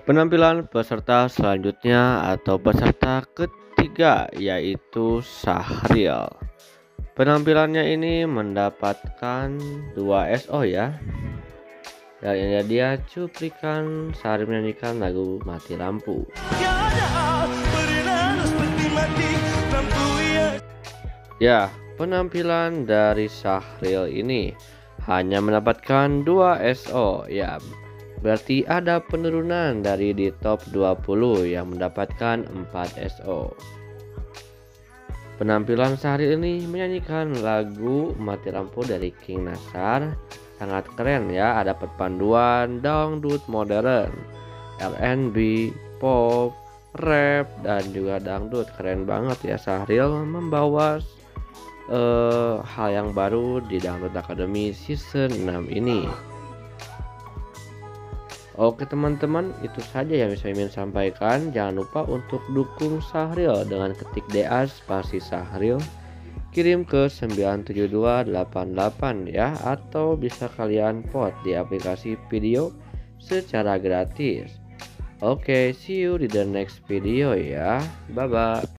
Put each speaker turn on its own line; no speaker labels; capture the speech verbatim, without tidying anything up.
Penampilan peserta selanjutnya atau peserta ketiga yaitu Sahril. Penampilannya ini mendapatkan dua S O ya. Dan ini dia cuplikan Sahril menyanyikan lagu Mati Lampu. Ya, penampilan dari Sahril ini hanya mendapatkan dua S O ya. Berarti ada penurunan dari di top dua puluh yang mendapatkan empat S O. Penampilan Sahril ini menyanyikan lagu Mati Lampu dari King Nasar. Sangat keren ya, ada perpaduan dangdut modern, R and B, pop, rap, dan juga dangdut. Keren banget ya, Sahril membawa uh, hal yang baru di Dangdut Academy season enam ini. Oke teman-teman, itu saja yang bisa Mimin sampaikan. Jangan lupa untuk dukung Sahril dengan ketik D A spasi Sahril, kirim ke sembilan tujuh dua delapan delapan ya, atau bisa kalian vote di aplikasi video secara gratis. Oke, see you di the next video ya. Bye bye.